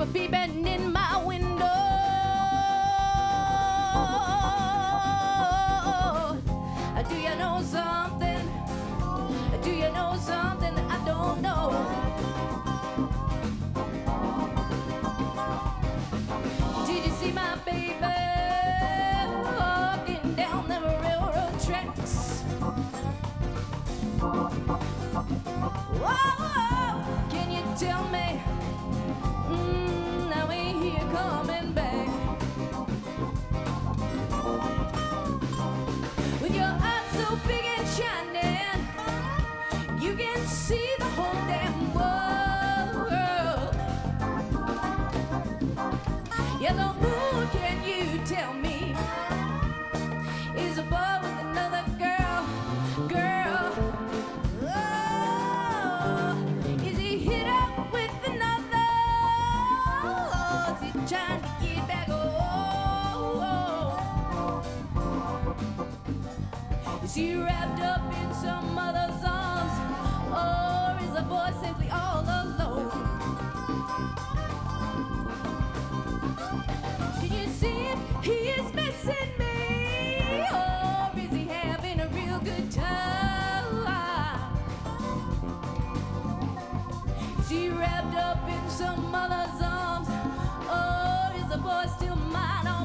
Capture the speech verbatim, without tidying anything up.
keep a peeping in my window. Do you know something? Do you know something that I don't know? Did you see my baby walking down the railroad tracks? Whoa, can you tell me? Mm, now ain't here coming back. With your eyes so big and shining, you can see the whole damn world. Yeah, the moon, can you tell me, is a boy with another girl, girl? Oh, is he hit up with another? Oh, is he trying to get back? Oh, oh. Is he wrapped up in some other's arms, or is the boy simply all alone? Can you see him? He is missing me, or is he having a real good time? Is he wrapped up in some other's arms, or is the boy still mine?